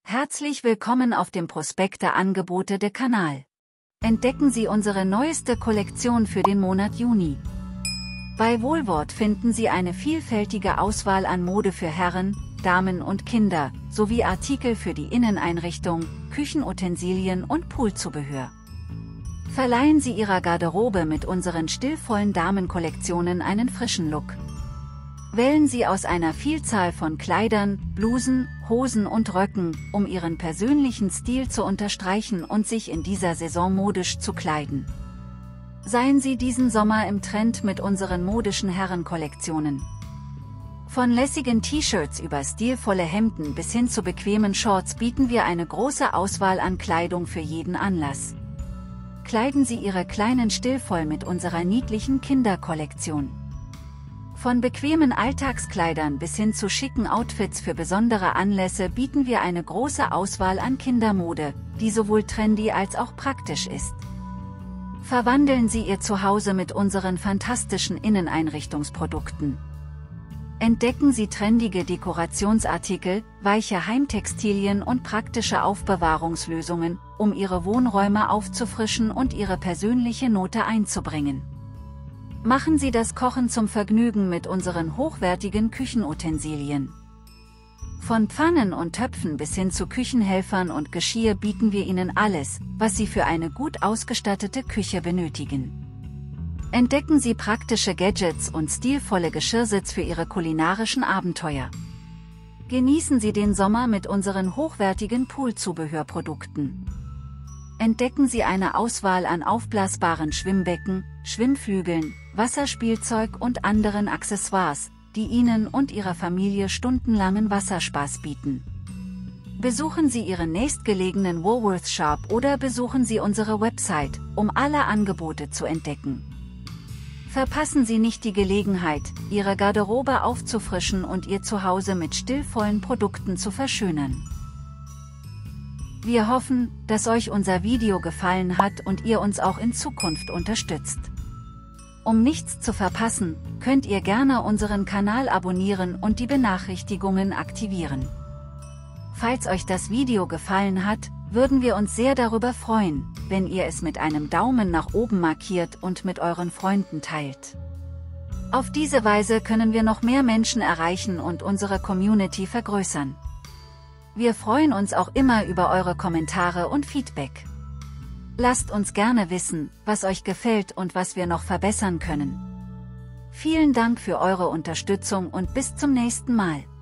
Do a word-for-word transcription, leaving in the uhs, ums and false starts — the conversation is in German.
Herzlich willkommen auf dem Prospekte Angebote de Kanal. Entdecken Sie unsere neueste Kollektion für den Monat Juni. Bei Woolworth finden Sie eine vielfältige Auswahl an Mode für Herren, Damen und Kinder, sowie Artikel für die Inneneinrichtung, Küchenutensilien und Poolzubehör. Verleihen Sie Ihrer Garderobe mit unseren stilvollen Damenkollektionen einen frischen Look. Wählen Sie aus einer Vielzahl von Kleidern, Blusen, Hosen und Röcken, um Ihren persönlichen Stil zu unterstreichen und sich in dieser Saison modisch zu kleiden. Seien Sie diesen Sommer im Trend mit unseren modischen Herrenkollektionen. Von lässigen T-Shirts über stilvolle Hemden bis hin zu bequemen Shorts bieten wir eine große Auswahl an Kleidung für jeden Anlass. Kleiden Sie Ihre Kleinen stilvoll mit unserer niedlichen Kinderkollektion. Von bequemen Alltagskleidern bis hin zu schicken Outfits für besondere Anlässe bieten wir eine große Auswahl an Kindermode, die sowohl trendy als auch praktisch ist. Verwandeln Sie Ihr Zuhause mit unseren fantastischen Inneneinrichtungsprodukten. Entdecken Sie trendige Dekorationsartikel, weiche Heimtextilien und praktische Aufbewahrungslösungen, um Ihre Wohnräume aufzufrischen und Ihre persönliche Note einzubringen. Machen Sie das Kochen zum Vergnügen mit unseren hochwertigen Küchenutensilien. Von Pfannen und Töpfen bis hin zu Küchenhelfern und Geschirr bieten wir Ihnen alles, was Sie für eine gut ausgestattete Küche benötigen. Entdecken Sie praktische Gadgets und stilvolle Geschirrsitz für Ihre kulinarischen Abenteuer. Genießen Sie den Sommer mit unseren hochwertigen Poolzubehörprodukten. Entdecken Sie eine Auswahl an aufblasbaren Schwimmbecken, Schwimmflügeln, Wasserspielzeug und anderen Accessoires, die Ihnen und Ihrer Familie stundenlangen Wasserspaß bieten. Besuchen Sie Ihren nächstgelegenen Woolworth Shop oder besuchen Sie unsere Website, um alle Angebote zu entdecken. Verpassen Sie nicht die Gelegenheit, Ihre Garderobe aufzufrischen und Ihr Zuhause mit stilvollen Produkten zu verschönern. Wir hoffen, dass euch unser Video gefallen hat und ihr uns auch in Zukunft unterstützt. Um nichts zu verpassen, könnt ihr gerne unseren Kanal abonnieren und die Benachrichtigungen aktivieren. Falls euch das Video gefallen hat, würden wir uns sehr darüber freuen, wenn ihr es mit einem Daumen nach oben markiert und mit euren Freunden teilt. Auf diese Weise können wir noch mehr Menschen erreichen und unsere Community vergrößern. Wir freuen uns auch immer über eure Kommentare und Feedback. Lasst uns gerne wissen, was euch gefällt und was wir noch verbessern können. Vielen Dank für eure Unterstützung und bis zum nächsten Mal.